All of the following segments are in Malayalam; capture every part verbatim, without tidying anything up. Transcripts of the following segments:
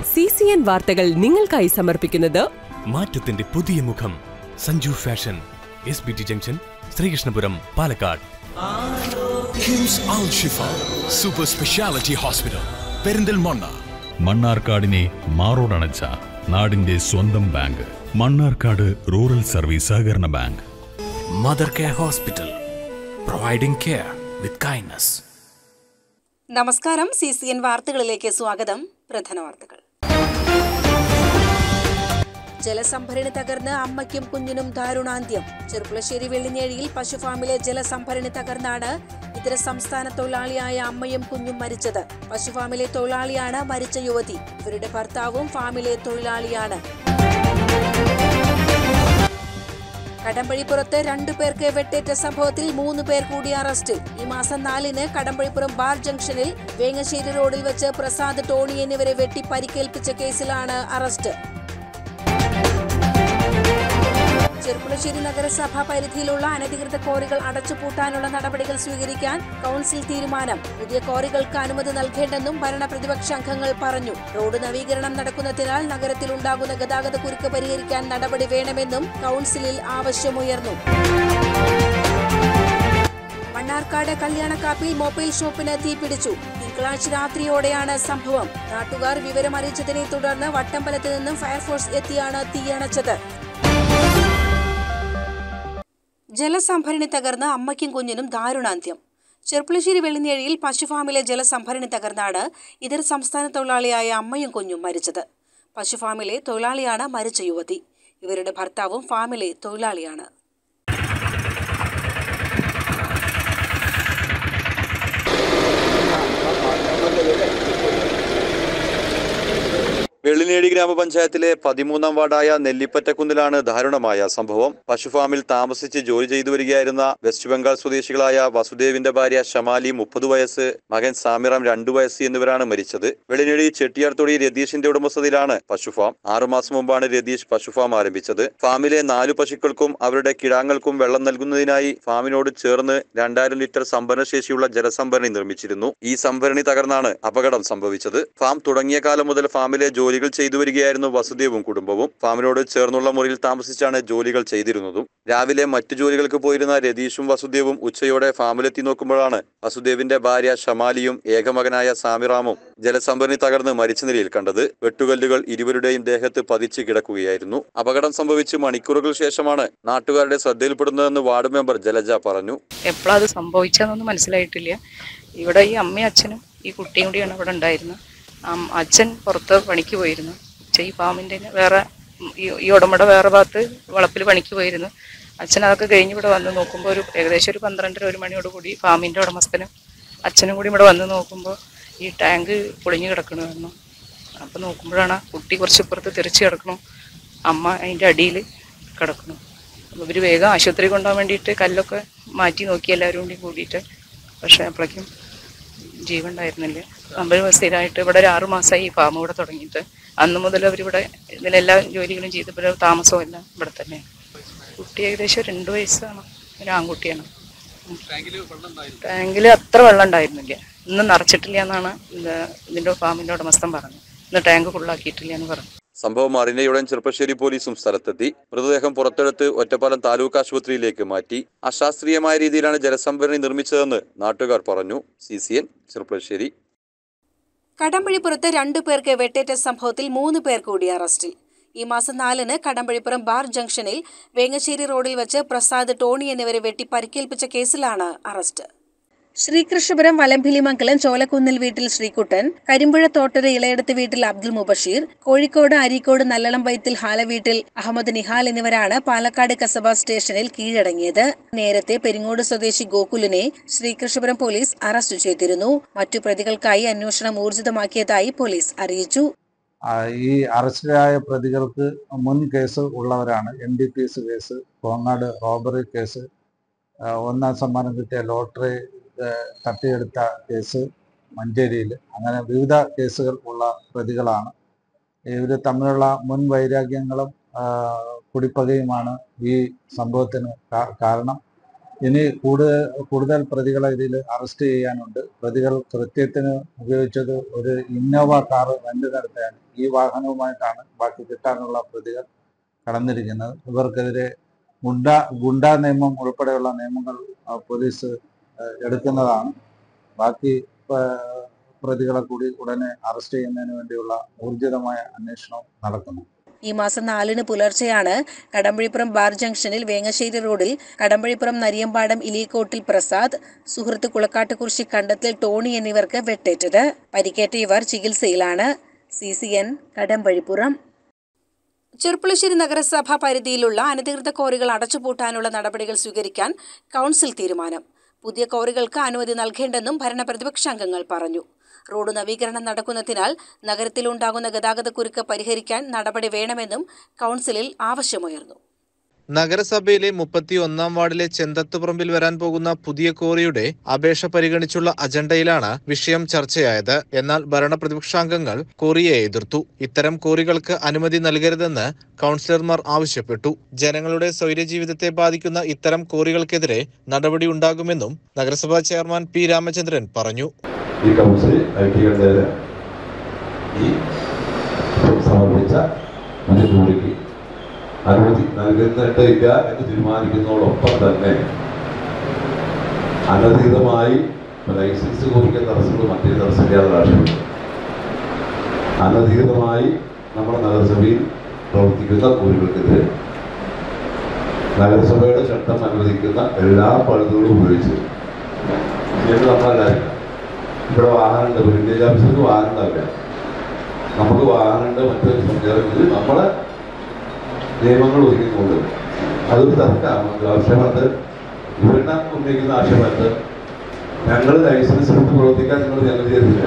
സി സി എൻ വാർത്തകൾ നിങ്ങൾക്കായി സമർപ്പിക്കുന്നത് മാറ്റത്തിന്റെ പുതിയ മുഖം Sanju fashion, S B T junction, Sreekrishnapuram, Palakkad. KIMS Al Shifa super speciality hospital, Perinthalmanna. മണ്ണാർക്കാടിനെ മാറോടണച്ച നാടിന്റെ സ്വന്തം ബാങ്ക്, മണ്ണാർക്കാട് റൂറൽ സർവീസ് സഹകരണ bank. Mother care hospital, providing care with kindness. നമസ്കാരം. സി സി എൻ വാർത്തകളിലേക്ക് സ്വാഗതം. പ്രധാന വാർത്തകൾ. ജലസംഭരണി തകർന്ന് അമ്മയ്ക്കും കുഞ്ഞിനും ദാരുണാന്ത്യം. ചെർപ്പുളശ്ശേരി വെള്ളിഞ്ഞേഴിയിൽ പശുഫാമിലെ ജലസംഭരണി തകർന്നാണ് ഇതര സംസ്ഥാന തൊഴിലാളിയായ അമ്മയും കുഞ്ഞും മരിച്ചത്. പശുഫാമിലെ തൊഴിലാളിയാണ് മരിച്ച യുവതി. ഇവരുടെ ഭർത്താവും ഫാമിലെ തൊഴിലാളിയാണ്. കടമ്പഴിപ്പുറത്ത് രണ്ടുപേർക്ക് വെട്ടേറ്റ സംഭവത്തിൽ മൂന്ന് പേർ കൂടി അറസ്റ്റിൽ. ഈ മാസം നാലിന് കടമ്പഴിപ്പുറം ബാർ ജംഗ്ഷനിൽ വേങ്ങശ്ശേരി റോഡിൽ വെച്ച് പ്രസാദ്, ടോണി എന്നിവരെ വെട്ടി പരിക്കേൽപ്പിച്ച കേസിലാണ് അറസ്റ്റ്. ചെർപ്പുളശ്ശേരി നഗരസഭാ പരിധിയിലുള്ള അനധികൃത ക്വാറികൾ അടച്ചുപൂട്ടാനുള്ള നടപടികൾ സ്വീകരിക്കാൻ കൗൺസിൽ തീരുമാനം. പുതിയ ക്വാറികൾക്ക് അനുമതി നൽകേണ്ടെന്നും ഭരണ പ്രതിപക്ഷ അംഗങ്ങൾ പറഞ്ഞു. റോഡ് നവീകരണം നടക്കുന്നതിനാൽ നഗരത്തിൽ ഉണ്ടാകുന്ന ഗതാഗത കുരുക്ക് പരിഹരിക്കാൻ നടപടി വേണമെന്നും കൗൺസിലിൽ ആവശ്യമുയർന്നു. മണ്ണാർക്കാട് കല്യാണക്കാപ്പിൽ മൊബൈൽ ഷോപ്പിന് തീപിടിച്ചു. തിങ്കളാഴ്ച രാത്രിയോടെയാണ് സംഭവം. നാട്ടുകാർ വിവരം അറിയിച്ചതിനെ തുടർന്ന് വട്ടമ്പലത്ത് നിന്നും ഫയർഫോഴ്സ് എത്തിയാണ് തീയണച്ചത്. ജലസംഭരണി തകർന്ന് അമ്മയ്ക്കും കുഞ്ഞിനും ദാരുണാന്ത്യം. ചെർപ്പുളശ്ശേരി വെള്ളിഞ്ഞേഴിയിൽ പശുഫാമിലെ ജലസംഭരണി തകർന്നാണ് ഇതര സംസ്ഥാന തൊഴിലാളിയായ അമ്മയും കുഞ്ഞും മരിച്ചത്. പശുഫാമിലെ തൊഴിലാളിയാണ് മരിച്ച യുവതി. ഇവരുടെ ഭർത്താവും ഫാമിലെ തൊഴിലാളിയാണ്. വെള്ളിനേഴി ഗ്രാമപഞ്ചായത്തിലെ പതിമൂന്നാം വാർഡായ നെല്ലിപ്പറ്റക്കുന്നിലാണ് ദാരുണമായ സംഭവം. പശുഫാമിൽ താമസിച്ച് ജോലി ചെയ്തു വരികയായിരുന്ന വെസ്റ്റ് ബംഗാൾ സ്വദേശികളായ വസുദേവിന്റെ ഭാര്യ ഷമാലി മുപ്പത് വയസ്സ്, മകൻ സാമിറാം രണ്ടു വയസ്സ് എന്നിവരാണ് മരിച്ചത്. വെള്ളിനേഴി ചെട്ടിയാർതൊടി രതീഷിന്റെ ഉടമസ്ഥതയിലാണ് പശുഫാം. ആറുമാസം മുമ്പാണ് രതീഷ് പശുഫാം ആരംഭിച്ചത്. ഫാമിലെ നാലു പശുക്കൾക്കും അവരുടെ കിടാങ്ങൾക്കും വെള്ളം നൽകുന്നതിനായി ഫാമിനോട് ചേർന്ന് രണ്ടായിരം ലിറ്റർ സംഭരണശേഷിയുള്ള ജലസംഭരണി നിർമ്മിച്ചിരുന്നു. ഈ സംഭരണി തകർന്നാണ് അപകടം സംഭവിച്ചത്. ഫാം തുടങ്ങിയ കാലം മുതൽ ഫാമിലെ ജോലികൾ ചെയ്തു വരികയായിരുന്നു വസുദേവും കുടുംബവും. ഫാമിനോട് ചേർന്നുള്ള മുറിയിൽ താമസിച്ചാണ് ജോലികൾ ചെയ്തിരുന്നതും. രാവിലെ മറ്റു ജോലികൾക്ക് പോയിരുന്ന രതീഷും വസുദേവും ഉച്ചയോടെ ഫാമിലെത്തി നോക്കുമ്പോഴാണ് വസുദേവിന്റെ ഭാര്യ ഷമാലിയും ഏകമകനായ സാമിറാമും ജലസംഭരണി തകർന്ന് മരിച്ച നിലയിൽ കണ്ടത്. വെട്ടുകല്ലുകൾ ഇരുവരുടെയും ദേഹത്ത് പതിച്ച് കിടക്കുകയായിരുന്നു. അപകടം സംഭവിച്ച് മണിക്കൂറുകൾ ശേഷമാണ് നാട്ടുകാരുടെ ശ്രദ്ധയിൽപ്പെടുന്നതെന്ന് വാർഡ് മെമ്പർ ജലജ പറഞ്ഞു. എപ്പോഴാ അത് സംഭവിച്ചതെന്നൊന്നും മനസ്സിലായിട്ടില്ല. ഇവിടെ ഈ അമ്മയും അച്ഛനും ഈ കുട്ടിയും കൂടിയാണ് ഇവിടെ ഉണ്ടായിരുന്നത്. അച്ഛൻ പുറത്ത് പണിക്ക് പോയിരുന്നു. ഈ ഫാമിൻ്റെ വേറെ ഈ ഉടമയുടെ വേറെ ഭാഗത്ത് വളപ്പിൽ പണിക്ക് പോയിരുന്നു. അച്ഛൻ അതൊക്കെ കഴിഞ്ഞ് ഇവിടെ വന്ന് നോക്കുമ്പോൾ ഒരു ഏകദേശം ഒരു പന്ത്രണ്ടര ഒരു മണിയോട് കൂടി ഫാമിൻ്റെ ഉടമസ്ഥനും അച്ഛനും കൂടി ഇവിടെ വന്ന് നോക്കുമ്പോൾ ഈ ടാങ്ക് പൊളിഞ്ഞു കിടക്കണമായിരുന്നു. അപ്പോൾ നോക്കുമ്പോഴാണ് കുട്ടി കുറച്ച് പുറത്ത് തെറിച്ച് കിടക്കണം, അമ്മ അതിൻ്റെ അടിയിൽ കിടക്കണം. അപ്പോൾ ഇവർ വേഗം ആശുപത്രി കൊണ്ടുപോകാൻ വേണ്ടിയിട്ട് കല്ലൊക്കെ മാറ്റി നോക്കി എല്ലാവരും കൂടി കൂടിയിട്ട്. പക്ഷേ അപ്പോഴേക്കും ജീവൻ ഉണ്ടായിരുന്നില്ല. നമ്മൾ സ്ഥിരമായിട്ട് ഇവിടെ ഒരു ആറു മാസമായി ഈ ഫാം ഇവിടെ തുടങ്ങിയിട്ട്. അന്ന് മുതൽ അവരിവിടെ ഇതിലെല്ലാ ജോലികളും ചെയ്തപ്പോൾ താമസവും എല്ലാം ഇവിടെ തന്നെയാണ്. കുട്ടി ഏകദേശം രണ്ട് വയസ്സാണ്, ഒരു ആൺകുട്ടിയാണ്. ടാങ്കിൽ അത്ര വെള്ളം ഉണ്ടായിരുന്നില്ല. ഇന്ന് നിറച്ചിട്ടില്ല എന്നാണ് ഇതിൻ്റെ ഫാമിൻ്റെ ഉടമസ്ഥൻ പറഞ്ഞത്. ഇന്ന് ടാങ്ക് ഫുള്ളാക്കിയിട്ടില്ല എന്ന് പറഞ്ഞു. സംഭവം അറിഞ്ഞയുടൻ ചെർപ്പശ്ശേരി പോലീസും സ്ഥലത്തെത്തി. മൃതദേഹം പുറത്തെടുത്ത് ഒറ്റപ്പാലം താലൂക്ക് ആശുപത്രിയിലേക്ക് മാറ്റി. അശാസ്ത്രീയമായ രീതിയിലാണ് ജലസംഭരണി നിർമ്മിച്ചതെന്ന് നാട്ടുകാർ പറഞ്ഞു. C C N Cherpulassery. കടമ്പഴിപ്പുറത്ത് രണ്ടു പേർക്ക് വെട്ടേറ്റ സംഭവത്തിൽ മൂന്ന് പേർ കൂടി അറസ്റ്റിൽ. ഈ മാസം നാലിന് കടമ്പഴിപ്പുറം ബാർ ജംഗ്ഷനിൽ വേങ്ങശ്ശേരി റോഡിൽ വെച്ച് പ്രസാദ്, ടോണി എന്നിവരെ വെട്ടി പരിക്കേൽപ്പിച്ച കേസിലാണ് അറസ്റ്റ്. ശ്രീകൃഷ്ണപുരം വലമ്പിലിമംഗലം ചോലക്കുന്നിൽ വീട്ടിൽ ശ്രീകുട്ടൻ, കരിമ്പുഴ തോട്ടര ഇളയടത്ത് വീട്ടിൽ അബ്ദുൽ മുബഷീർ, കോഴിക്കോട് അരീക്കോട് നല്ലളം വൈത്തിൽ ഹാല വീട്ടിൽ അഹമ്മദ് നിഹാൽ എന്നിവരാണ് പാലക്കാട് കസബ സ്റ്റേഷനിൽ കീഴടങ്ങിയത്. നേരത്തെ പെരിങ്ങോട് സ്വദേശി ഗോകുലിനെ ശ്രീകൃഷ്ണപുരം പോലീസ് അറസ്റ്റ് ചെയ്തിരുന്നു. മറ്റു പ്രതികൾക്കായി അന്വേഷണം ഊർജിതമാക്കിയതായി പോലീസ് അറിയിച്ചു. ഈ അറസ്റ്റിലായ പ്രതികൾക്ക് മുൻ കേസ് ഉള്ളവരാണ്. N D P S case, Kongad robbery case, ഒന്നാം സമ്മാനം കിട്ടിയ ലോട്ടറി തട്ടിയെടുത്ത കേസ് മഞ്ചേരിയിൽ, അങ്ങനെ വിവിധ കേസുകൾ ഉള്ള പ്രതികളാണ്. ഇവർ തമ്മിലുള്ള മുൻ വൈരാഗ്യങ്ങളും കുടിപ്പകയുമാണ് ഈ സംഭവത്തിന് കാരണം. ഇനി കൂടുതൽ കൂടുതൽ പ്രതികളെ ഇതിൽ അറസ്റ്റ് ചെയ്യാനുണ്ട്. പ്രതികൾ കൃത്യത്തിന് ഉപയോഗിച്ചത് ഒരു ഇന്നോവ കാർ റെന്റ് നടത്തിയാണ്. ഈ വാഹനവുമായിട്ടാണ് ബാക്കി കിട്ടാനുള്ള പ്രതികൾ കടന്നിരിക്കുന്നത്. ഇവർക്കെതിരെ ഗുണ്ട ഗുണ്ടാ നിയമം ഉൾപ്പെടെയുള്ള നിയമങ്ങൾ പോലീസ് എടുക്കുന്നതാണ്. ബാക്കി പ്രതികളെ കൂടി ഉടനെ അറസ്റ്റ് ചെയ്യുന്നതിന് വേണ്ടിയുള്ള ഊർജിതമായ അന്വേഷണം നടക്കുന്നു. ഈ മാസം നാലിന് പുലർച്ചെയാണ് കടമ്പഴിപ്പുറം ബാർ ജംഗ്ഷനിൽ വേങ്ങശ്ശേരി റോഡിൽ കടമ്പഴിപ്പുറം നരിയമ്പാടം ഇലീക്കോട്ടിൽ പ്രസാദ്, സുഹൃത്ത് കുളക്കാട്ടുകുറിശി കണ്ടത്തിൽ ടോണി എന്നിവർക്ക് വെട്ടേറ്റത്. പരിക്കേറ്റ ഇവർ ചികിത്സയിലാണ്. C C N Kadambazhipuram. Cherpulassery നഗരസഭ പരിധിയിലുള്ള അനധികൃത ക്വാറികൾ അടച്ചുപൂട്ടാനുള്ള നടപടികൾ സ്വീകരിക്കാൻ കൗൺസിൽ തീരുമാനം. പുതിയ ക്വാറികൾക്ക് അനുമതി നൽകേണ്ടെന്നും ഭരണ പ്രതിപക്ഷാംഗങ്ങൾ പറഞ്ഞു. റോഡ് നവീകരണം നടക്കുന്നതിനാൽ നഗരത്തിലുണ്ടാകുന്ന ഗതാഗതക്കുരുക്ക് പരിഹരിക്കാൻ നടപടി വേണമെന്നും കൗൺസിലിൽ ആവശ്യമുയർന്നു. നഗരസഭയിലെ മുപ്പത്തി ഒന്നാം വാർഡിലെ ചെന്തത്തുപറമ്പിൽ വരാൻ പോകുന്ന പുതിയ ക്വാറിയുടെ അപേക്ഷ പരിഗണിച്ചുള്ള അജണ്ടയിലാണ് വിഷയം ചർച്ചയായത്. എന്നാൽ ഭരണപ്രതിപക്ഷാംഗങ്ങൾ ക്വാറിയെ എതിർത്തു. ഇത്തരം ക്വാറികൾക്ക് അനുമതി നൽകരുതെന്ന് കൗൺസിലർമാർ ആവശ്യപ്പെട്ടു. ജനങ്ങളുടെ സ്വൈര്യജീവിതത്തെ ബാധിക്കുന്ന ഇത്തരം ക്വാറികൾക്കെതിരെ നടപടി ഉണ്ടാകുമെന്നും നഗരസഭാ ചെയർമാൻ പി രാമചന്ദ്രൻ പറഞ്ഞു. ഈ കൗൺസിൽ ഐക്യകണ്ഠേന ഈ സമർപ്പിച്ച ക്വാറിക്ക് അനുമതി നൽകുന്നില്ല എന്ന് തീരുമാനിക്കുന്നതോടൊപ്പം തന്നെ അനധികൃതമായി ലൈസൻസ് കോരിക്കാൻ തടസ്സങ്ങൾ മറ്റേ തടസ്സമില്ലാതെ രാഷ്ട്രീയമുണ്ട്. അനധികൃതമായി നമ്മുടെ നഗരസഭയിൽ പ്രവർത്തിക്കുന്ന കോരികൾക്കെതിരെ നഗരസഭയുടെ ചട്ടം അനുവദിക്കുന്ന എല്ലാ പഴുതുകളും ഉപയോഗിച്ച് എന്ന് നമ്മളല്ലാതെ ഇവിടെ വാഹനമുണ്ട്, വില്ലേജ് ഓഫീസർക്ക് വാഹനം ഉണ്ടാവില്ല, നമുക്ക് വാഹനമുണ്ട്, മറ്റു സഞ്ചാരങ്ങളിൽ നമ്മളെ നിയമങ്ങൾ ഒതുക്കുന്നുണ്ട്. അതൊരു തർക്കമാണ്. ആക്ഷേപത്ത് ഇവരുടെ ഉന്നയിക്കുന്ന ആക്ഷേപത്ത് ഞങ്ങൾ ലൈസൻസ് എടുത്ത് പ്രവർത്തിക്കാൻ നിങ്ങൾ ഞങ്ങൾ ചെയ്തില്ല,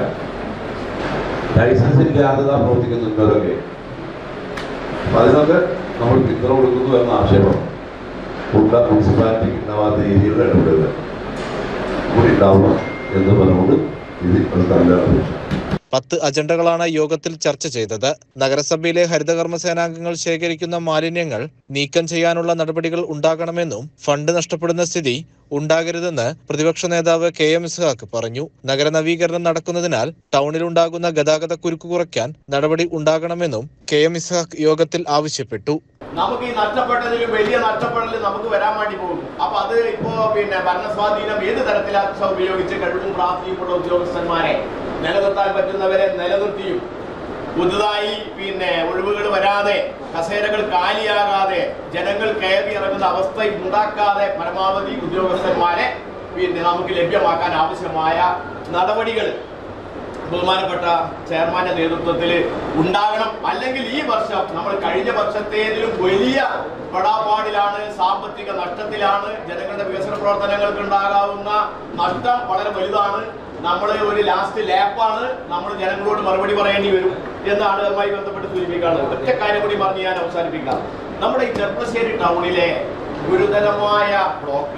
ലൈസൻസ് ഇല്ലാതെ പ്രവർത്തിക്കുന്നുണ്ടവരൊക്കെ. അപ്പം അതിനൊക്കെ നമ്മൾ പിന്തുണ കൊടുക്കുന്നു എന്ന ആക്ഷേപം ഉള്ള മുനിസിപ്പാലിറ്റിക്ക് ഉണ്ടാവാത്ത രീതിയിൽ ഇടപെടുക കൂടി ഉണ്ടാവണം എന്ന് പറഞ്ഞുകൊണ്ട് ഇത് അത് തന്നെയാണ്. പത്ത് അജണ്ടകളാണ് യോഗത്തിൽ ചർച്ച ചെയ്തത്. നഗരസഭയിലെ ഹരിതകർമ്മ സേനാംഗങ്ങൾ ശേഖരിക്കുന്ന മാലിന്യങ്ങൾ നീക്കം ചെയ്യാനുള്ള നടപടികൾ ഉണ്ടാകണമെന്നും ഫണ്ട് നഷ്ടപ്പെടുന്ന സ്ഥിതി ഉണ്ടാകരുതെന്ന് പ്രതിപക്ഷ നേതാവ് കെ എം ഇസ്ഹാഖ് പറഞ്ഞു. നഗര നവീകരണം നടക്കുന്നതിനാൽ ടൗണിലുണ്ടാകുന്ന ഗതാഗത കുരുക്ക് കുറയ്ക്കാൻ നടപടി ഉണ്ടാകണമെന്നും കെ എം ഇസ്ഹാഖ് യോഗത്തിൽ ആവശ്യപ്പെട്ടു. നമുക്ക് ഈ നഷ്ടപ്പെട്ടതിലും വലിയ നഷ്ടപ്പെടൽ നമുക്ക് വരാൻ വേണ്ടി പോകും. അപ്പൊ അത് ഇപ്പോ പിന്നെ ഭരണസ്വാധീനം ഏത് തരത്തിലാ ഉപയോഗിച്ച് കഴിവും പ്രാപ്തിയുമുള്ള ഉദ്യോഗസ്ഥന്മാരെ നിലനിർത്താൻ പറ്റുന്നവരെ നിലനിർത്തിയും പുതുതായി പിന്നെ ഒഴിവുകൾ വരാതെ കസേരകൾ കാലിയാകാതെ ജനങ്ങൾ കയറി ഇറങ്ങുന്ന അവസ്ഥ ഉണ്ടാക്കാതെ പരമാവധി ഉദ്യോഗസ്ഥന്മാരെ പിന്നെ നമുക്ക് ലഭ്യമാക്കാൻ ആവശ്യമായ നടപടികൾ ബഹുമാനപ്പെട്ട ചെയർമാന്റെ നേതൃത്വത്തിൽ ഉണ്ടാകണം. അല്ലെങ്കിൽ ഈ വർഷം നമ്മൾ കഴിഞ്ഞ വർഷത്തേതിലും വലിയ പെടാപ്പാടിലാണ്, സാമ്പത്തിക നഷ്ടത്തിലാണ്. ജനങ്ങളുടെ വികസന പ്രവർത്തനങ്ങൾക്ക് ഉണ്ടാകാവുന്ന നഷ്ടം വളരെ വലുതാണ്. നമ്മൾ ഒരു ലാസ്റ്റ് ലാപ്പാണ്, നമ്മൾ ജനങ്ങളോട് മറുപടി പറയേണ്ടി വരും എന്നാണ് അതുമായി ബന്ധപ്പെട്ട് സൂചിപ്പിക്കാനുള്ളത്. ഒറ്റ കാര്യം കൂടി പറഞ്ഞ് ഞാൻ അവസാനിപ്പിക്കാം. നമ്മുടെ ഈ ചെർപ്പശ്ശേരി ടൗണിലെ ഗുരുതരമായ ബ്ലോക്ക്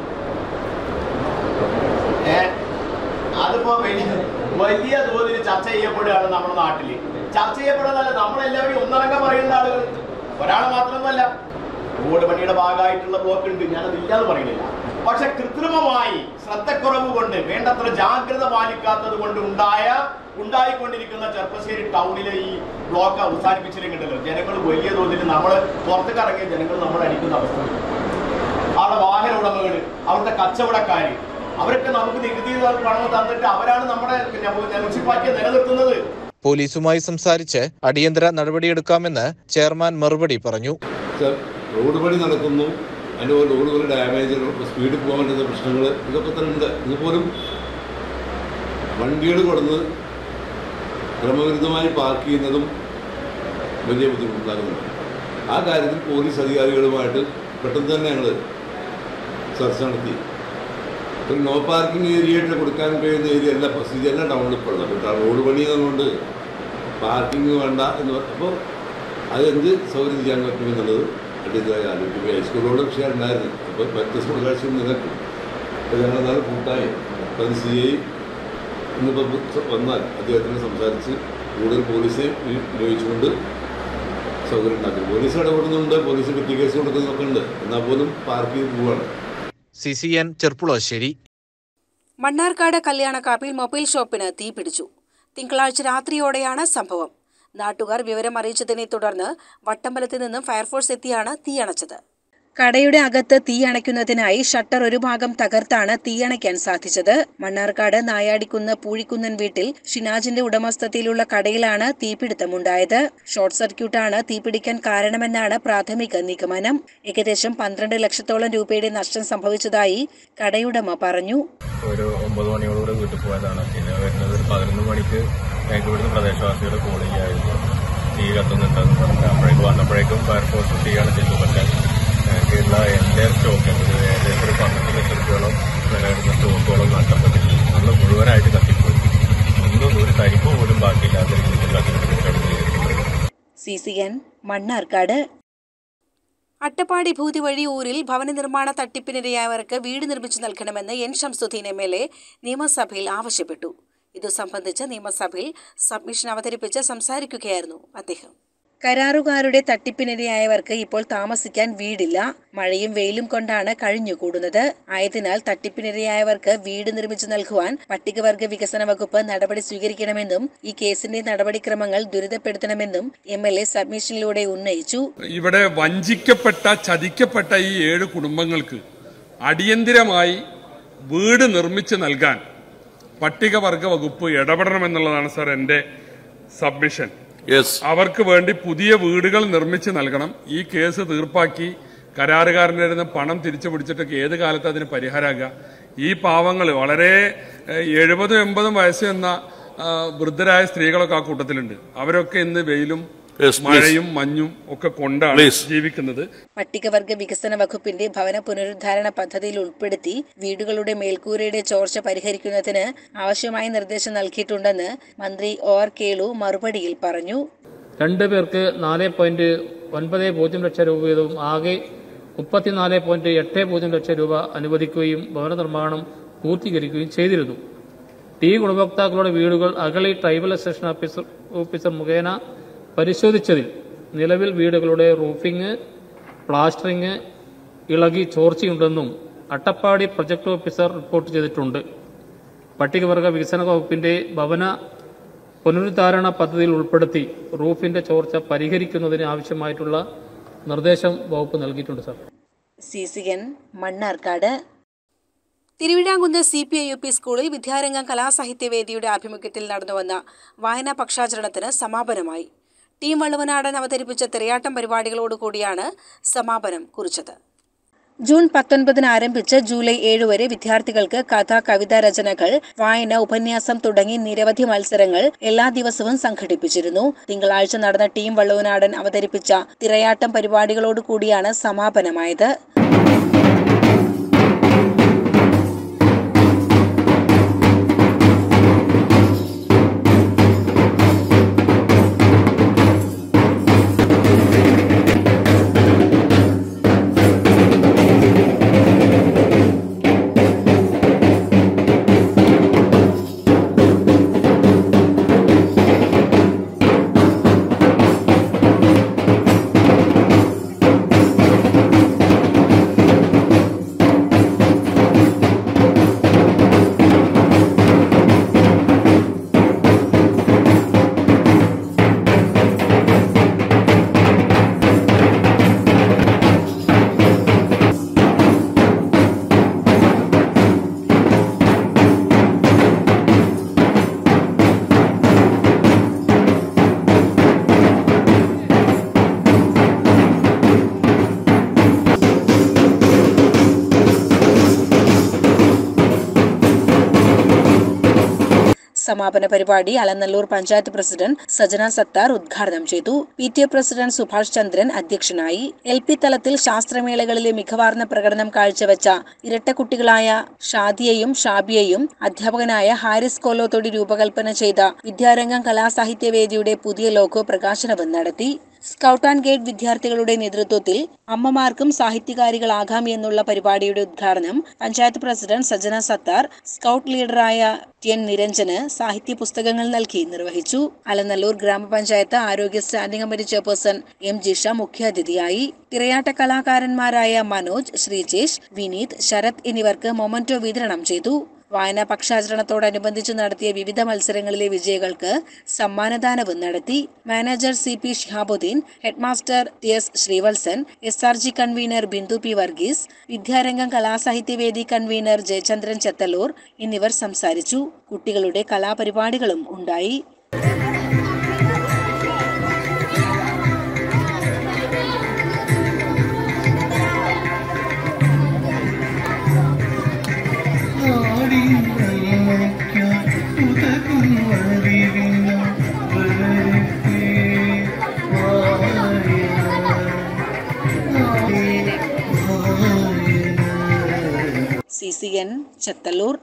അതിപ്പോ വലിയ വലിയ തോതിൽ ചർച്ച ചെയ്യപ്പെടുകയാണ് നമ്മുടെ നാട്ടില്. ചർച്ച ചെയ്യപ്പെടുന്നതല്ല, നമ്മളെല്ലാവരും ഒന്നടങ്കം പറയുന്ന ആളുകൾ, ഒരാൾ മാത്രമല്ല. റോഡ് പണിയുടെ ഭാഗമായിട്ടുള്ള ബ്ലോക്ക് ഉണ്ട്, ഞാനത് ഇല്ലാന്ന് പറയുന്നില്ല. പക്ഷെ കൃത്രിമമായി ശ്രദ്ധക്കുറവ് കൊണ്ട്, വേണ്ടത്ര ജാഗ്രത പാലിക്കാത്തത് കൊണ്ട് ഉണ്ടായ ഉണ്ടായിക്കൊണ്ടിരിക്കുന്ന ചെർപ്പശ്ശേരി ടൗണിലെ ഈ ബ്ലോക്ക് അവസാനിപ്പിച്ചില്ലെങ്കിലോ ജനങ്ങൾ വലിയ തോതിൽ നമ്മൾ പുറത്തേക്ക് ഇറങ്ങിയ ജനങ്ങൾ നമ്മൾ അടിക്കുന്ന അവസ്ഥ. അവിടെ വാഹന ഉടമകൾ, അവിടുത്തെ കച്ചവടക്കാർ, അവരൊക്കെ നമുക്ക് നികുതി പണം തന്നിട്ട് അവരാണ് നമ്മുടെ മുനിസിപ്പാലിറ്റിയെ നിലനിർത്തുന്നത്. പോലീസുമായി സംസാരിച്ച് അടിയന്തര നടപടിയെടുക്കാമെന്ന് ചെയർമാൻ മറുപടി പറഞ്ഞു. റോഡ് പണി നടക്കുന്നു, അതിൻ്റെ റോഡുകൾ ഡാമേജ്, സ്പീഡിൽ പോകാൻ പറ്റുന്ന പ്രശ്നങ്ങൾ ഇതൊക്കെ തന്നെ ഉണ്ട്. ഇതുപോലും വണ്ടികൾ കൊടുന്ന് ക്രമവിരുദ്ധമായി പാർക്ക് ചെയ്യുന്നതും വലിയ ബുദ്ധിമുട്ടുണ്ടാകുന്നുണ്ട്. ആ കാര്യത്തിൽ പോലീസ് അധികാരികളുമായിട്ട് പെട്ടെന്ന് തന്നെ ഞങ്ങൾ ചർച്ച നടത്തി. ഒരു നോ പാർക്കിംഗ് ഏരിയയായിട്ട് കൊടുക്കാൻ കഴിയുന്ന ഏരിയ എല്ലാ സ്ഥിതി എല്ലാം ടൗണിൽ ഇപ്പോൾ ഉള്ളത്. റോഡ് പണി എന്നുകൊണ്ട് പാർക്കിംഗ് വേണ്ട എന്ന് പറഞ്ഞപ്പോൾ അതെന്ത് സൗകര്യം ചെയ്യാൻ പറ്റുമെന്നുള്ളത് അടിയന്തരമായി ആലോചിക്കും. ഹൈസ്കൂളോട് വിഷയം ഉണ്ടായിരുന്നു. അപ്പോൾ മറ്റ് സ്കൂൾ കാഴ്ചയും നിലനിൽക്കും. അപ്പോൾ ഞങ്ങൾ നാളെ കൂട്ടായി അപ്പം സി ഐ ഇന്നിപ്പോൾ വന്നാൽ അദ്ദേഹത്തിന് സംസാരിച്ച് കൂടുതൽ പോലീസെ ഉപയോഗിച്ചുകൊണ്ട് സൗകര്യം ഉണ്ടാക്കും. പോലീസ് ഇടപെടുന്നുണ്ട്, പോലീസ് പറ്റി കേസ് കൊടുക്കുന്നതൊക്കെ ഉണ്ട്. എന്നാൽ പോലും പാർക്ക് ചെയ്ത് പോവുകയാണ്. C C N Cherpulassery. Mannarkkad കല്യാണക്കാപ്പിൽ മൊബൈൽ ഷോപ്പിന് തീപിടിച്ചു. തിങ്കളാഴ്ച രാത്രിയോടെയാണ് സംഭവം. നാട്ടുകാർ വിവരം അറിയിച്ചതിനെ തുടർന്ന് വട്ടമ്പലത്ത് നിന്നും ഫയർഫോഴ്സ് എത്തിയാണ് തീയണച്ചത്. കടയുടെ അകത്ത് തീ അണയ്ക്കുന്നതിനായി ഷട്ടർ ഒരു ഭാഗം തകർത്താണ് തീയണയ്ക്കാൻ സാധിച്ചത്. മണ്ണാർക്കാട് നായാടിക്കുന്ന് പൂഴിക്കുന്നൻ വീട്ടിൽ ഷിനാജിന്റെ ഉടമസ്ഥതയിലുള്ള കടയിലാണ് തീപിടുത്തമുണ്ടായത്. ഷോർട്ട് സർക്യൂട്ടാണ് തീപിടിക്കാൻ കാരണമെന്നാണ് പ്രാഥമിക നിഗമനം. ഏകദേശം പന്ത്രണ്ട് ലക്ഷത്തോളം രൂപയുടെ നഷ്ടം സംഭവിച്ചതായി കടയുടമ പറഞ്ഞു. ഒരു ഒമ്പത് മണിയോടുകൂടി വീട്ടിൽ പോയതാണ്. പിന്നെ വരുന്നത് ഒരു പതിനൊന്ന് മണിക്ക് ഞങ്ങൾക്ക് ഇവിടുന്ന് പ്രദേശവാസികൾ കോൾ ചെയ്യായിരുന്നു തീ കത്തുന്നുണ്ടെന്ന് പറഞ്ഞു. അപ്പോഴേക്ക് വന്നപ്പോഴേക്കും ഫയർഫോഴ്സ് തീ അണച്ചിട്ടു. പക്ഷേ ഞങ്ങൾക്കുള്ള എൻ്റെ സ്റ്റോക്ക് ഏകദേശം ഒരു പന്ത്രണ്ട് ലക്ഷം രൂപയോളം വില വരുന്ന സ്റ്റോക്കുകളും നഷ്ടപ്പെട്ടിട്ടുണ്ട്. നമ്മൾ മുഴുവനായിട്ട് കത്തിപ്പോയി. ഒന്നും ഒരു തരിപ്പ് പോലും ബാക്കിയില്ലാത്ത രീതിയിൽ കത്തിപ്പിടിച്ചിട്ടുണ്ട്. C C N Mannarkkad. Attappadi Bhoothivazhi ഊരിൽ ഭവന നിർമ്മാണ തട്ടിപ്പിനിരയായവർക്ക് വീട് നിർമ്മിച്ചു നൽകണമെന്ന് N Shamsuddeen M L A നിയമസഭയിൽ ആവശ്യപ്പെട്ടു. ഇതു സംബന്ധിച്ച് നിയമസഭയിൽ സബ്മിഷൻ അവതരിപ്പിച്ച് സംസാരിക്കുകയായിരുന്നു അദ്ദേഹം. കരാറുകാരുടെ തട്ടിപ്പിനിരയായവർക്ക് ഇപ്പോൾ താമസിക്കാൻ വീടില്ല. മഴയും വെയിലും കൊണ്ടാണ് കഴിഞ്ഞുകൂടുന്നത്. ആയതിനാൽ തട്ടിപ്പിനിരയായവർക്ക് വീട് നിർമ്മിച്ചു നൽകുവാൻ പട്ടികവർഗ വികസന വകുപ്പ് നടപടി സ്വീകരിക്കണമെന്നും ഈ കേസിന്റെ നടപടിക്രമങ്ങൾ ത്വരിതപ്പെടുത്തണമെന്നും എം എൽ എ സബ്മിഷനിലൂടെ ഉന്നയിച്ചു. ഇവിടെ വഞ്ചിക്കപ്പെട്ട ചതിക്കപ്പെട്ട ഈ ഏഴ് കുടുംബങ്ങൾക്ക് അടിയന്തിരമായി വീട് നിർമ്മിച്ചു നൽകാൻ പട്ടികവർഗ വകുപ്പ് ഇടപെടണമെന്നുള്ളതാണ് സാർ എന്റെ സബ്മിഷൻ. അവർക്ക് വേണ്ടി പുതിയ വീടുകൾ നിർമ്മിച്ച് നൽകണം. ഈ കേസ് തീർപ്പാക്കി കരാറുകാരൻ്റെ നിന്ന് പണം തിരിച്ചു പിടിച്ചിട്ടൊക്കെ ഏത് കാലത്ത് അതിന് പരിഹാരമാകുക? ഈ പാവങ്ങൾ വളരെ എഴുപതും എൺപതും വയസ്സ് എന്ന വൃദ്ധരായ സ്ത്രീകളൊക്കെ ആ കൂട്ടത്തിലുണ്ട്. അവരൊക്കെ ഇന്ന് വെയിലും മഴയും മഞ്ഞും ഒക്കെ കൊണ്ടാണ് ജീവിക്കുന്നത്. പട്ടികവർഗ വികസന വകുപ്പിന്റെ ഭവന പുനരുദ്ധാരണ പദ്ധതിയിൽ ഉൾപ്പെടുത്തി വീടുകളുടെ മേൽക്കൂരയുടെ ചോർച്ച പരിഹരിക്കുന്നതിന് ആവശ്യമായ നിർദ്ദേശം നൽകിയിട്ടുണ്ടെന്ന് മന്ത്രി ഒ ആർ കേളു മറുപടിയിൽ പറഞ്ഞു. രണ്ടു പേർക്ക് നാല് പോയിന്റ് ഒൻപത് പൂജ്യം ലക്ഷം രൂപ വീതവും ആകെ മുപ്പത്തിനാല് പോയിന്റ് എട്ട് പൂജ്യം ലക്ഷം രൂപ അനുവദിക്കുകയും ഭവന നിർമ്മാണം പൂർത്തീകരിക്കുകയും ചെയ്തിരുന്നു. ടി ഗുണഭോക്താക്കളുടെ വീടുകൾ Agali tribal assistant officer officer മുഖേന പരിശോധിച്ചതിൽ നിലവിൽ വീടുകളുടെ റൂഫിംഗ്, പ്ലാസ്റ്ററിംഗ് ഇളകി ചോർച്ചയുണ്ടെന്നും അട്ടപ്പാടി പ്രൊജക്ട് ഓഫീസർ റിപ്പോർട്ട് ചെയ്തിട്ടുണ്ട്. പട്ടികവർഗ വികസന വകുപ്പിന്റെ ഭവന പുനരുദ്ധാരണ പദ്ധതിയിൽ ഉൾപ്പെടുത്തി റൂഫിന്റെ ചോർച്ച പരിഹരിക്കുന്നതിന് ആവശ്യമായിട്ടുള്ള നിർദ്ദേശം വകുപ്പ് നൽകിയിട്ടുണ്ട്. Sir C C N Mannarkkad. Thiruvizhamkunnu C P I U P സ്കൂളിൽ വിദ്യാരംഗം കലാസാഹിത്യവേദിയുടെ ആഭിമുഖ്യത്തിൽ നടന്നുവന്ന വായനാ പക്ഷാചരണത്തിന് സമാപനമായി. ടീം വള്ളുവനാടൻ അവതരിപ്പിച്ച തിരയാട്ടം പരിപാടികളോടുകൂടിയാണ് സമാപനം കുറിച്ചത്. ജൂൺ പത്തൊൻപതിന് ആരംഭിച്ച് ജൂലൈ ഏഴ് വരെ വിദ്യാർത്ഥികൾക്ക് കഥ, കവിതാ രചനകൾ, വായന, ഉപന്യാസം തുടങ്ങി നിരവധി മത്സരങ്ങൾ എല്ലാ ദിവസവും സംഘടിപ്പിച്ചിരുന്നു. തിങ്കളാഴ്ച നടന്ന ടീം വള്ളുവനാടൻ അവതരിപ്പിച്ച തിരയാട്ടം പരിപാടികളോടുകൂടിയാണ് സമാപനമായത്. സമാപന പരിപാടി അലനല്ലൂർ പഞ്ചായത്ത് പ്രസിഡന്റ് സജന സത്താർ ഉദ്ഘാടനം ചെയ്തു. P T A president Subhash Chandran അധ്യക്ഷനായി. എൽ പി തലത്തിൽ ശാസ്ത്രമേളകളിലെ മികവാർന്ന പ്രകടനം കാഴ്ചവെച്ച ഇരട്ടക്കുട്ടികളായ ഷാദിയയും ഷാബിയയും അധ്യാപകനായ ഹാരിസ് കോലോത്തോടി രൂപകൽപ്പന ചെയ്ത വിദ്യാരംഗം കലാസാഹിത്യവേദിയുടെ പുതിയ ലോഗോ പ്രകാശനവും നടത്തി. സ്കൗട്ട് ആൻഡ് ഗൈഡ് വിദ്യാർത്ഥികളുടെ നേതൃത്വത്തിൽ അമ്മമാർക്കും സാഹിത്യകാരികളാകാം എന്നുള്ള പരിപാടിയുടെ ഉദ്ഘാടനം പഞ്ചായത്ത് പ്രസിഡന്റ് സജന സത്താർ സ്കൗട്ട് ലീഡറായ ടി എൻ നിരഞ്ജന് സാഹിത്യ പുസ്തകങ്ങൾ നൽകി നിർവഹിച്ചു. അലനല്ലൂർ ഗ്രാമപഞ്ചായത്ത് ആരോഗ്യ standing committee chairperson M Jisha മുഖ്യാതിഥിയായി. തിരയാട്ട കലാകാരന്മാരായ മനോജ്, ശ്രീജേഷ്, വിനീത്, ശരത് എന്നിവർക്ക് മൊമന്റോ വിതരണം ചെയ്തു. വായനാ പക്ഷാചരണത്തോടനുബന്ധിച്ച് നടത്തിയ വിവിധ മത്സരങ്ങളിലെ വിജയികൾക്ക് സമ്മാനദാനവും നടത്തി. Manager C P Shihabuddin, headmaster T S Sreevalsan, S R G convener Bindu P Varghese, Vidyarangam കലാസാഹിത്യവേദി കൺവീനർ ജയചന്ദ്രൻ ചെത്തല്ലൂർ എന്നിവർ സംസാരിച്ചു. കുട്ടികളുടെ കലാപരിപാടികളും ഉണ്ടായി. C C N Chethallur.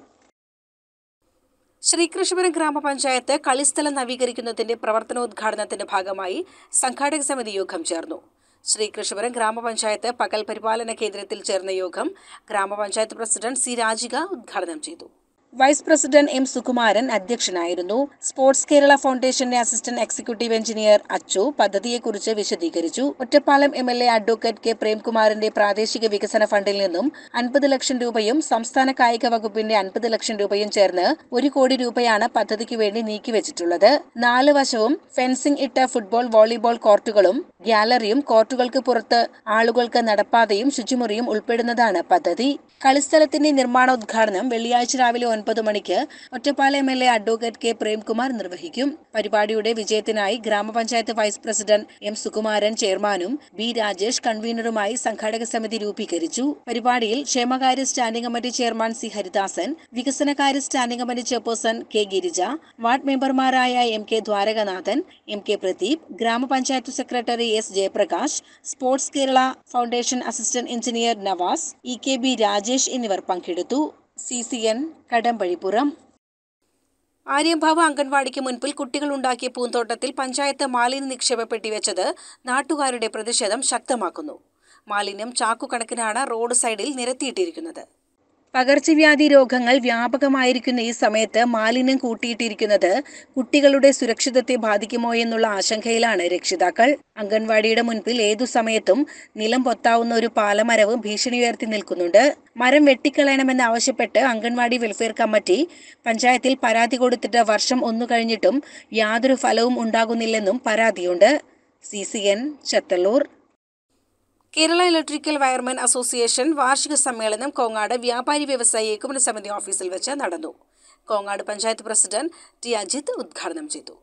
Sreekrishnapuram ഗ്രാമപഞ്ചായത്ത് കളിസ്ഥലം നവീകരിക്കുന്നതിന്റെ പ്രവർത്തനോദ്ഘാടനത്തിന്റെ ഭാഗമായി സംഘാടക സമിതി യോഗം ചേർന്നു. ശ്രീകൃഷ്ണപുരം ഗ്രാമപഞ്ചായത്ത് പകൽ പരിപാലന കേന്ദ്രത്തിൽ ചേർന്ന യോഗം ഗ്രാമപഞ്ചായത്ത് പ്രസിഡന്റ് സി രാജിക ഉദ്ഘാടനം ചെയ്തു. വൈസ് പ്രസിഡന്റ് എം സുകുമാരൻ അധ്യക്ഷനായിരുന്നു. സ്പോർട്സ് കേരള ഫൗണ്ടേഷന്റെ അസിസ്റ്റന്റ് എക്സിക്യൂട്ടീവ് എഞ്ചിനീയർ അച്ചു പദ്ധതിയെക്കുറിച്ച് വിശദീകരിച്ചു. Ottapalam M L A advocate K പ്രേംകുമാറിന്റെ പ്രാദേശിക വികസന ഫണ്ടിൽ നിന്നും അൻപത് ലക്ഷം രൂപയും സംസ്ഥാന കായിക വകുപ്പിന്റെ അൻപത് ലക്ഷം രൂപയും ചേർന്ന് ഒരു കോടി രൂപയാണ് പദ്ധതിക്ക് വേണ്ടി നീക്കിവച്ചിട്ടുള്ളത്. നാല് വശവും ഫെൻസിംഗ് ഇട്ട ഫുട്ബോൾ, വോളിബോൾ കോർട്ടുകളും ഗ്യാലറിയും കോർട്ടുകൾക്ക് പുറത്ത് ആളുകൾക്ക് നടപ്പാതയും ശുചിമുറിയും ഉൾപ്പെടുന്നതാണ് പദ്ധതി. കളിസ്ഥലത്തിന്റെ നിർമ്മാണോദ്ഘാടനം വെള്ളിയാഴ്ച രാവിലെ ഒൻപത് മണിക്ക് Ottapalam M L A advocate K Premkumar നിർവഹിക്കും. പരിപാടിയുടെ വിജയത്തിനായി ഗ്രാമപഞ്ചായത്ത് വൈസ് പ്രസിഡന്റ് എം സുകുമാരൻ ചെയർമാനും ബി രാജേഷ് കൺവീനറുമായി സംഘാടക സമിതി രൂപീകരിച്ചു. പരിപാടിയിൽ ക്ഷേമകാര്യ standing committee chairman C Haridasan, വികസനകാര്യ standing committee chairperson K Girija, ward മെമ്പർമാരായ M K Dwarakanathan, M K Pradeep, ഗ്രാമപഞ്ചായത്ത് secretary S Jayaprakash, sports Kerala foundation assistant engineer Navas, E K B Rajesh എന്നിവർ പങ്കെടുത്തു. C C N Kadambazhipuram. Aryabhav അംഗൻവാടിക്ക് മുൻപിൽ കുട്ടികൾ ഉണ്ടാക്കിയ പൂന്തോട്ടത്തിൽ പഞ്ചായത്ത് മാലിന്യ നിക്ഷേപ പെട്ടി വെച്ചത് നാട്ടുകാരുടെ പ്രതിഷേധം ശക്തമാക്കുന്നു. മാലിന്യം ചാക്കുകണക്കിനാണ് റോഡ് സൈഡിൽ നിരത്തിയിട്ടിരിക്കുന്നത്. പകർച്ചവ്യാധി രോഗങ്ങൾ വ്യാപകമായിരിക്കുന്ന ഈ സമയത്ത് മാലിന്യം കൂട്ടിയിട്ടിരിക്കുന്നത് കുട്ടികളുടെ സുരക്ഷിതത്തെ ബാധിക്കുമോ എന്നുള്ള ആശങ്കയിലാണ് രക്ഷിതാക്കൾ. അംഗൻവാടിയുടെ മുൻപിൽ ഏതു സമയത്തും നിലം പൊത്താവുന്ന ഒരു പാലമരവും ഭീഷണി ഉയർത്തി നിൽക്കുന്നുണ്ട്. മരം വെട്ടിക്കളയണമെന്ന് ആവശ്യപ്പെട്ട് അംഗൻവാടി വെൽഫെയർ കമ്മിറ്റി പഞ്ചായത്തിൽ പരാതി കൊടുത്തിട്ട് വർഷം ഒന്നു കഴിഞ്ഞിട്ടും യാതൊരു ഫലവും ഉണ്ടാകുന്നില്ലെന്നും പരാതിയുണ്ട്. C C N Chethallur. Kerala electrical wiremen association വാർഷിക സമ്മേളനം കോങ്ങാട് വ്യാപാരി വ്യവസായി ഏകോപന സമിതി ഓഫീസിൽ വെച്ച് നടന്നു. കോങ്ങാട് പഞ്ചായത്ത് പ്രസിഡന്റ് ടി അജിത് ഉദ്ഘാടനം ചെയ്തു.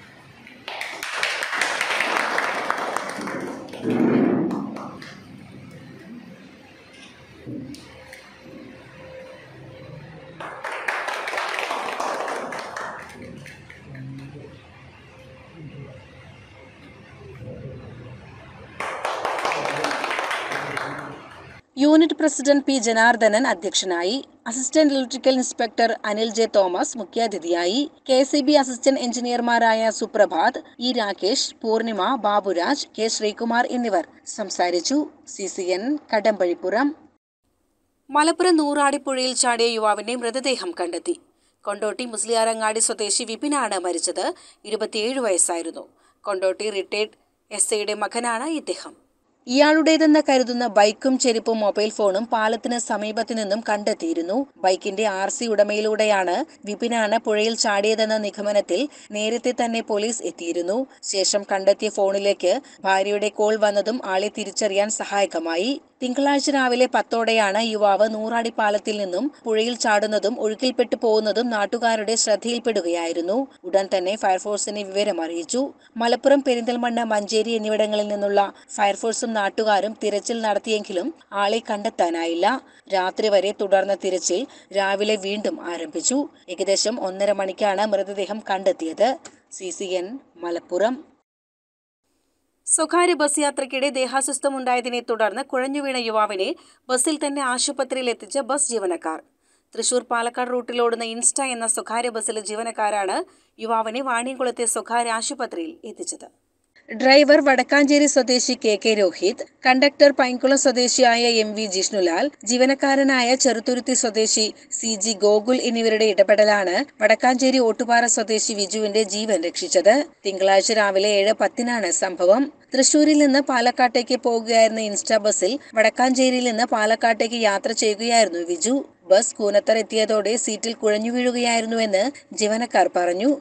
യൂണിറ്റ് പ്രസിഡന്റ് പി ജനാർദ്ദനൻ അധ്യക്ഷനായി. Assistant electrical inspector Anil J Thomas മുഖ്യാതിഥിയായി. കെ സി ബി അസിസ്റ്റന്റ് എഞ്ചിനീയർമാരായ സുപ്രഭാത്, ഇ രാകേഷ്, പൂർണിമ, ബാബുരാജ്, കെ ശ്രീകുമാർ എന്നിവർ സംസാരിച്ചു. C C N Kadambazhipuram. Malappuram നൂറാടിപ്പുഴയിൽ ചാടിയ യുവാവിന്റെ മൃതദേഹം കണ്ടെത്തി. കൊണ്ടോട്ടി മുസ്ലിയാരങ്ങാടി സ്വദേശി വിപിനാണ് മരിച്ചത്. ഇരുപത്തിയേഴ് വയസ്സായിരുന്നു. കൊണ്ടോട്ടി റിട്ടയർഡ് എസ് ഐയുടെ മകനാണ് ഇദ്ദേഹം. ഇയാളുടേതെന്ന് കരുതുന്ന ബൈക്കും ചെരുപ്പും മൊബൈൽ ഫോണും പാലത്തിന് സമീപത്തു നിന്നും കണ്ടെത്തിയിരുന്നു. ബൈക്കിന്റെ ആർ സി ഉടമയിലൂടെയാണ് വിപിനാണ് പുഴയിൽ ചാടിയതെന്ന നിഗമനത്തിൽ നേരത്തെ തന്നെ പോലീസ് എത്തിയിരുന്നു. ശേഷം കണ്ടെത്തിയ ഫോണിലേക്ക് ഭാര്യയുടെ കോൾ വന്നതും ആളെ തിരിച്ചറിയാൻ സഹായകമായി. തിങ്കളാഴ്ച രാവിലെ പത്തോടെയാണ് യുവാവ് നൂറാടി പാലത്തിൽ നിന്നും പുഴയിൽ ചാടുന്നതും ഒഴുക്കിൽപ്പെട്ടു പോകുന്നതും നാട്ടുകാരുടെ ശ്രദ്ധയിൽപ്പെടുകയായിരുന്നു. ഉടൻ തന്നെ ഫയർഫോഴ്സിനെ വിവരം അറിയിച്ചു. മലപ്പുറം, പെരിന്തൽമണ്ണ, മഞ്ചേരി എന്നിവിടങ്ങളിൽ നിന്നുള്ള ഫയർഫോഴ്സും നാട്ടുകാരും തിരച്ചിൽ നടത്തിയെങ്കിലും ആളെ കണ്ടെത്താനായില്ല. രാത്രി വരെ തുടർന്ന തിരച്ചിൽ രാവിലെ വീണ്ടും ആരംഭിച്ചു. ഏകദേശം ഒന്നര മണിക്കാണ് മൃതദേഹം കണ്ടെത്തിയത്. C C N Malappuram. സ്വകാര്യ ബസ് യാത്രയ്ക്കിടെ ദേഹാസ്വസ്ഥമുണ്ടായതിനെ തുടർന്ന് കുഴഞ്ഞുവീണ യുവാവിനെ ബസ്സിൽ തന്നെ ആശുപത്രിയിൽ എത്തിച്ച ബസ് ജീവനക്കാർ. തൃശൂർ പാലക്കാട് റൂട്ടിലോടുന്ന ഇൻസ്റ്റ എന്ന സ്വകാര്യ ബസ്സിലെ ജീവനക്കാരാണ് യുവാവിനെ വാണിയംകുളത്തെ സ്വകാര്യ ആശുപത്രിയിൽ എത്തിച്ചത്. ഡ്രൈവർ വടക്കാഞ്ചേരി സ്വദേശി K K Rohith, conductor Painkulam സ്വദേശിയായ എം വി ജിഷ്ണുലാൽ, ജീവനക്കാരനായ ചെറുതുരുത്തി സ്വദേശി സി ജി ഗോകുൽ എന്നിവരുടെ ഇടപെടലാണ് വടക്കാഞ്ചേരി ഓട്ടുപാറ സ്വദേശി വിജുവിന്റെ ജീവൻ രക്ഷിച്ചത്. തിങ്കളാഴ്ച രാവിലെ ഏഴ് പത്തിനാണ് സംഭവം. തൃശൂരിൽ നിന്ന് പാലക്കാട്ടേക്ക് പോകുകയായിരുന്ന ഇൻസ്റ്റാ ബസ്സിൽ വടക്കാഞ്ചേരിയിൽ നിന്ന് പാലക്കാട്ടേക്ക് യാത്ര ചെയ്യുകയായിരുന്നു വിജു. ബസ് കൂനത്തറ എത്തിയതോടെ സീറ്റിൽ കുഴഞ്ഞു വീഴുകയായിരുന്നുവെന്ന് ജീവനക്കാർ പറഞ്ഞു.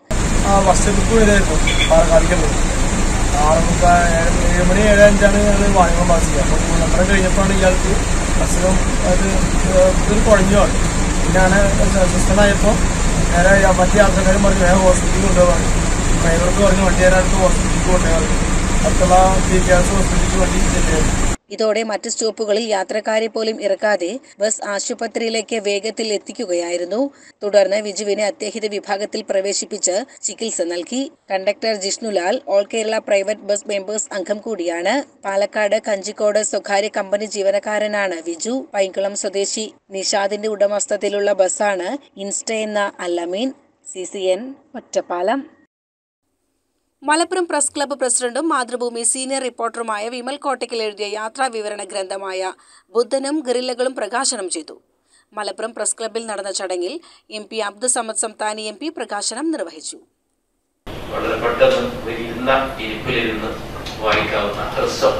ഏഴ് മണി ഏഴ് അഞ്ചാണ് ഞങ്ങൾ വാങ്ങാൻ പാസ് ചെയ്യുക. അപ്പോൾ കൂനത്തറ കഴിഞ്ഞപ്പോഴാണ് ഇയാൾക്ക് അസുഖം അത് ഇത് കുഴഞ്ഞു. പിന്നെയാണ് അസ്വസ്ഥനായപ്പോൾ നേരെ മറ്റു യാത്രക്കാരും പറഞ്ഞു വേഗം ഹോസ്പിറ്റലിൽ കൊണ്ടുപോകാൻ. ഡ്രൈവർക്ക് പറഞ്ഞു വണ്ടി അടുത്ത് ഹോസ്പിറ്റലിൽ കൊണ്ടുപോകാൻ. അടുത്തുള്ള ബി കെ എസ് ഹോസ്പിറ്റലിൽ വണ്ടി ചെല്ലുകയായിരുന്നു. ഇതോടെ മറ്റ് സ്റ്റോപ്പുകളിൽ യാത്രക്കാരെ പോലും ഇറക്കാതെ ബസ് ആശുപത്രിയിലേക്ക് വേഗത്തിൽ എത്തിക്കുകയായിരുന്നു. തുടർന്ന് വിജുവിനെ അത്യാഹിത വിഭാഗത്തിൽ പ്രവേശിപ്പിച്ച് ചികിത്സ നൽകി. Conductor Jishnulal all Kerala private bus members അംഗം കൂടിയാണ്. പാലക്കാട് കഞ്ചിക്കോട് സ്വകാര്യ കമ്പനി ജീവനക്കാരനാണ് വിജു. പൈൻകുളം സ്വദേശി നിഷാദിന്റെ ഉടമസ്ഥതയിലുള്ള ബസ്സാണ് ഇൻസ്റ്റ എന്ന Allameen. C C N Ottapalam. Malappuram press club പ്രസിഡന്റും മാതൃഭൂമി സീനിയർ റിപ്പോർട്ടറുമായ വിമൽ കോട്ടയ്ക്കൽ എഴുതിയ യാത്രാ വിവരണ ഗ്രന്ഥമായ ബുദ്ധനും ഗറില്ലകളും പ്രകാശനം ചെയ്തു. മലപ്പുറം പ്രസ് ക്ലബ്ബിൽ നടന്ന ചടങ്ങിൽ M P Abdul Samad Samadani M P പ്രകാശനം നിർവഹിച്ചു. വളരെ പെട്ടെന്ന് ഇരുന്ന ഇരിപ്പിലിരുന്ന് വായിക്കാവുന്ന ഹ്രസ്വം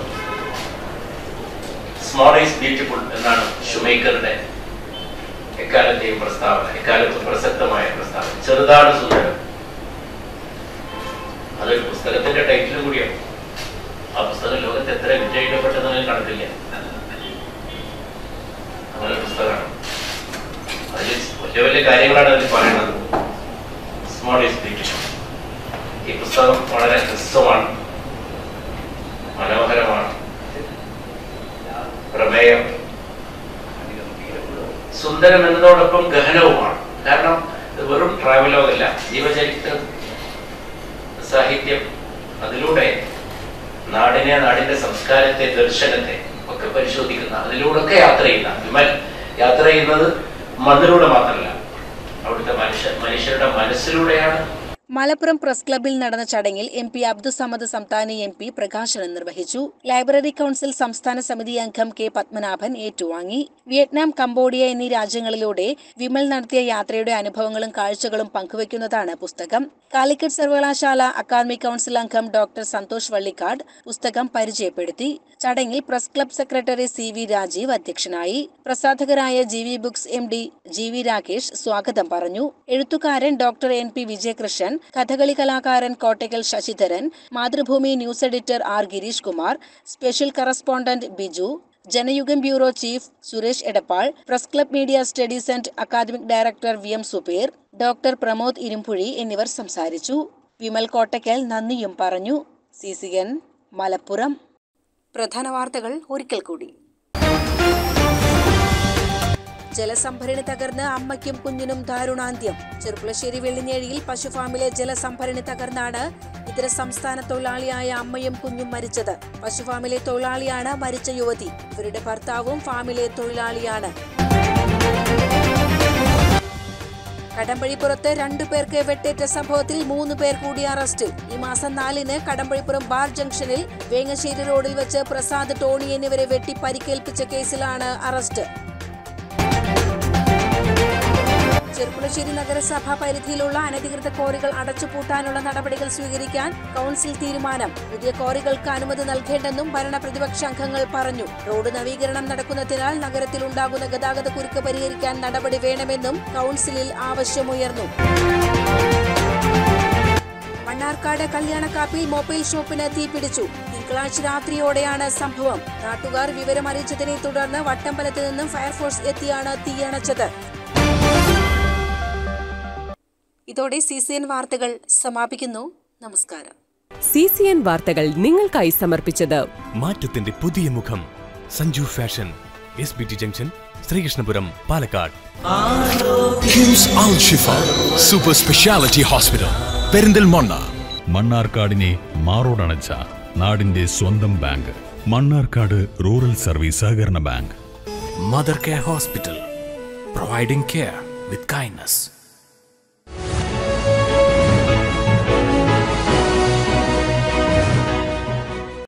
സ്മോൾ ഈസ് ബ്യൂട്ടിഫുൾ എന്നാണ് ഷുമൈക്കറുടെ എക്കാലത്തെയും പ്രസ്താവന, എക്കാലത്തും പ്രസക്തമായ പ്രസ്താവന. ചെറുതാണ് സുന്ദരം, അതൊരു പുസ്തകത്തിന്റെ ടൈറ്റിലും കൂടിയാണ്. ആ പുസ്തകം ലോകത്ത് എത്ര വിജയിക്കപ്പെട്ടതെന്ന് കണക്കില്ല. അങ്ങനെ പുസ്തകമാണ്. അതിൽ വലിയ വലിയ കാര്യങ്ങളാണ് അതിൽ പറയുന്നത്. Small is beautiful. ഈ പുസ്തകം വളരെ ഹ്രസ്വമാണ്, മനോഹരമാണ്. പ്രമേയം സുന്ദരം എന്നതോടൊപ്പം ഗഹനവുമാണ്. കാരണം ഇത് വെറും ട്രാവലോഗല്ല, ജീവചരിത്രം, സാഹിത്യം, അതിലൂടെ നാടിനെ, നാടിന്റെ സംസ്കാരത്തെ, ദർശനത്തെ ഒക്കെ പരിശോധിക്കുന്ന, അതിലൂടെയൊക്കെ യാത്ര ചെയ്യുന്ന വിമൽ യാത്ര ചെയ്യുന്നത് മണ്ണിലൂടെ മാത്രമല്ല, അവിടുത്തെ മനുഷ്യ മനുഷ്യരുടെ മനസ്സിലൂടെയാണ്. മലപ്പുറം പ്രസ് ക്ലബ്ബിൽ നടന്ന ചടങ്ങിൽ M P Abdul Samad Samadani M P പ്രകാശനം നിർവഹിച്ചു. ലൈബ്രറി കൌൺസിൽ സംസ്ഥാന സമിതി അംഗം കെ പത്മനാഭൻ ഏറ്റുവാങ്ങി. വിയറ്റ്നാം, കംബോഡിയ എന്നീ രാജ്യങ്ങളിലൂടെ വിമൽ നടത്തിയ യാത്രയുടെ അനുഭവങ്ങളും കാഴ്ചകളും പങ്കുവയ്ക്കുന്നതാണ് പുസ്തകം. കാലിക്കറ്റ് സർവകലാശാല അക്കാദമിക് കൌൺസിൽ അംഗം ഡോക്ടർ സന്തോഷ് വള്ളിക്കാട് പുസ്തകം പരിചയപ്പെടുത്തി. ചടങ്ങിൽ press club secretary C V Rajeev അധ്യക്ഷനായി. പ്രസാധകരായ G V books M D G V Rakesh സ്വാഗതം പറഞ്ഞു. എഴുത്തുകാരൻ doctor N P Vijayakrishnan, Kathakali കലാകാരൻ Kottakkal Sasidharan, Mathrubhumi news editor R Girish Kumar, special correspondent Biju, Janayugom bureau chief Suresh Edappal, press club media studies and academic director V M സുപേർ, ഡോക്ടർ പ്രമോദ് ഇരുമ്പുഴി എന്നിവർ സംസാരിച്ചു. വിമൽ കോട്ടയ്ക്കൽ നന്ദിയും പറഞ്ഞു. C C N Malappuram. പ്രധാന വാർത്തകൾ ഒരിക്കൽ കൂടി. ജലസംഭരണി തകർന്ന് അമ്മയ്ക്കും കുഞ്ഞിനും ദാരുണാന്ത്യം. ചെറുപ്പുളശ്ശേരി വെള്ളിഞ്ഞേഴിയിൽ പശുഫാമിലെ ജലസംഭരണി തകർന്നാണ് ഇതര സംസ്ഥാന തൊഴിലാളിയായ അമ്മയും കുഞ്ഞും മരിച്ചത്. പശുഫാമിലെ തൊഴിലാളിയാണ് മരിച്ച യുവതി. ഇവരുടെ ഭർത്താവും ഫാമിലെ തൊഴിലാളിയാണ്. കടമ്പഴിപ്പുറത്ത് രണ്ടുപേർക്ക് വെട്ടേറ്റ സംഭവത്തിൽ മൂന്ന് പേർ കൂടി അറസ്റ്റിൽ. ഈ മാസം നാലിന് കടമ്പഴിപ്പുറം ബാർ ജംഗ്ഷനിൽ വേങ്ങശ്ശേരി റോഡിൽ വെച്ച് പ്രസാദ്, ടോണി എന്നിവരെ വെട്ടി പരിക്കേൽപ്പിച്ച കേസിലാണ് അറസ്റ്റ്. ചെറുപ്പുളശ്ശേരി നഗരസഭ പരിധിയിലുള്ള അനധികൃത ക്വാറികൾ അടച്ചുപൂട്ടാനുള്ള നടപടികൾ സ്വീകരിക്കാൻ കൌൺസിൽ തീരുമാനം. പുതിയ ക്വാറികൾക്ക് അനുമതി നൽകേണ്ടെന്നും ഭരണ പ്രതിപക്ഷ അംഗങ്ങൾ പറഞ്ഞു. റോഡ് നവീകരണം നടക്കുന്നതിനാൽ നഗരത്തിൽ ഉണ്ടാകുന്ന ഗതാഗത കുരുക്ക് പരിഹരിക്കാൻ നടപടി വേണമെന്നും കൌൺസിലിൽ ആവശ്യമുയർന്നു. മണ്ണാർക്കാട് കല്യാണക്കാപ്പിൽ മൊബൈൽ ഷോപ്പിന് തീപിടിച്ചു. തിങ്കളാഴ്ച രാത്രിയോടെയാണ് സംഭവം. നാട്ടുകാർ വിവരമറിയിച്ചതിനെ തുടർന്ന് വട്ടമ്പലത്ത് നിന്നും ഫയർഫോഴ്സ് എത്തിയാണ് തീയണച്ചത്. ഇതോടെ സി സി എൻ വാർത്തകൾ സമാപിക്കുന്നു. നമസ്കാരം. സി സി എൻ വാർത്തകൾ നിങ്ങൾക്കായി സമർപ്പിച്ചത് മാറ്റത്തിന്റെ പുതിയ മുഖം Sanju fashion, S B T junction, Sreekrishnapuram, Palakkad. KIMS Al Shifa super speciality hospital, Perinthalmanna. മണ്ണാർക്കാടിനെ മാറോടണച്ച നാടിന്റെ സ്വന്തം ബാങ്ക്, മണ്ണാർക്കാട് റൂറൽ സർവീസ് സഹകരണ bank. Mother care hospital, providing care with kindness.